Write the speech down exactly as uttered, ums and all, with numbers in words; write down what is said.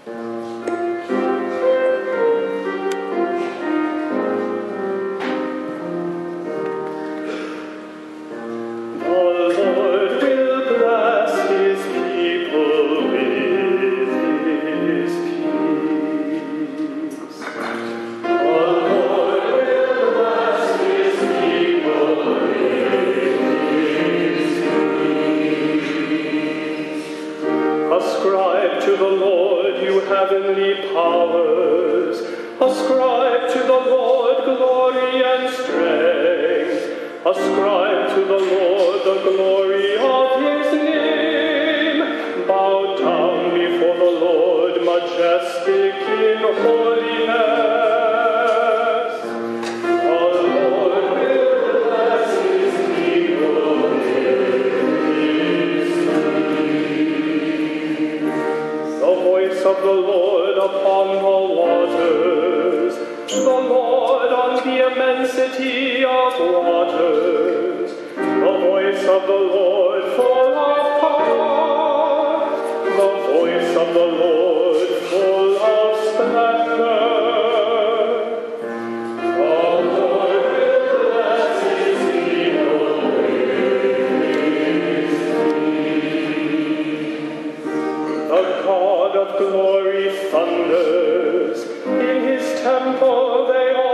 Ascribe to the Lord, you heavenly powers. Ascribe to the Lord glory and strength. Ascribe to the Lord the glory of his name. Bow down before the Lord, majestic in holiness. Of the Lord upon the waters, the Lord on the immensity of waters, the voice of the Lord full of power, the voice of the Lord full of splendor. Glory thunders, in his temple they all